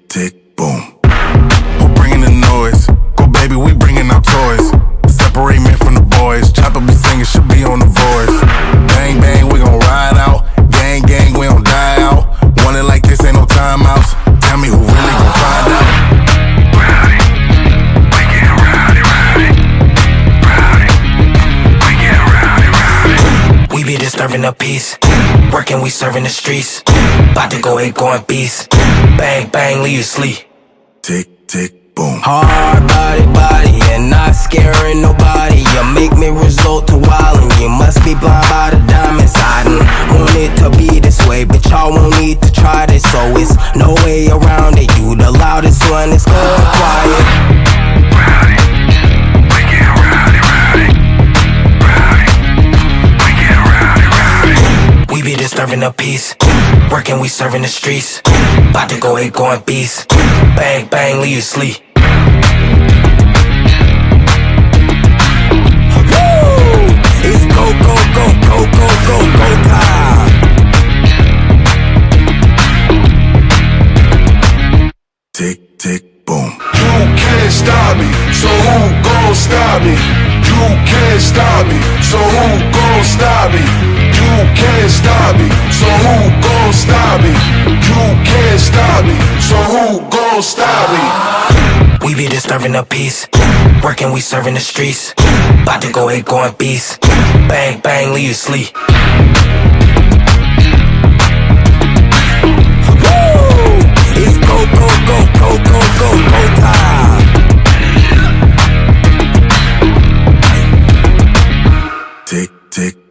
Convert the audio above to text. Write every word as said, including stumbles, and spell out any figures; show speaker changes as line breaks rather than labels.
tick, boom. Who bringing the noise? Go baby, we bringing our toys. Separate men from the boys. Chopper be singing, should be on the voice. Bang bang, we gon' ride out. Gang gang, we don't die out. Want it like this, ain't no timeouts. Tell me who really gon' find out.
Rowdy, we get rowdy, rowdy, rowdy, we get rowdy, rowdy.
We be disturbing the peace. Working, we serving the streets. About to go eight, going beast. Bang bang, leave you sleep.
Tick tick, boom.
Hard body, body, and not scaring nobody. You make me resort to wildin'. You must be blind by the diamonds. I didn't want it to be this way, but y'all won't need to try this. So it's no way around it. You the loudest one, it's going quiet.
Rowdy, we get rowdy, rowdy, rowdy, we get rowdy, rowdy.
We be disturbing the peace. Working, we serving the streets. About to go eight, going beast. Bang bang, leave you sleep. It's go, go, go, go, go, go, go time.
Tick, tick, boom.
You can't stop me, so who gon' stop me? You can't stop me, so who gon' stop me? You can't stop me, so who gon' stop me? You can't stop me, so who gon' stop me?
We be disturbing the peace. Working, we serving the streets. About to go eight, going beast. Bang bang, leave you sleep. Woo! It's go, go, go, go, go, go, go time.
Tick, tick,